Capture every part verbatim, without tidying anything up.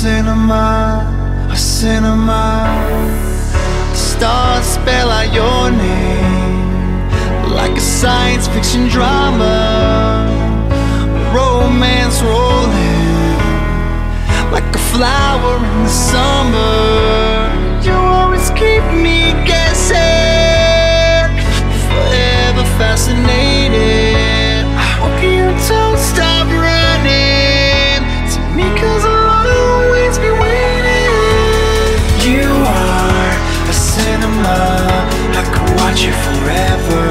cinema, a cinema. Stars spell out your name like a science fiction drama. Romance rolling like a flower in the summer. You always keep me guessing, forever fascinated. I hope you don't stop running to me, 'cause I'll always be waiting. You are a cinema, I could watch you forever.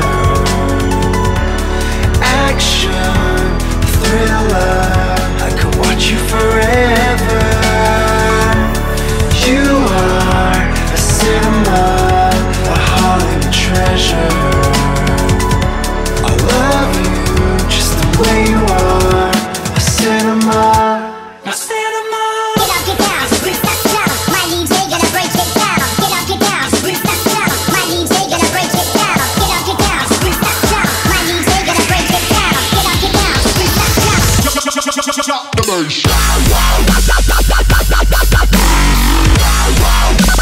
Action, thriller, I could watch you forever. You are a cinema, a Hollywood treasure. I love you just the way you are, a cinema, a cinema. Get up, get down, roof that's down. My D J gonna break it down. Get up, get down, roof that's down. My D J gonna break it down. Get up, get down, roof that's down. My D J gonna break it down. Get up, get down, roof that's down. The bass.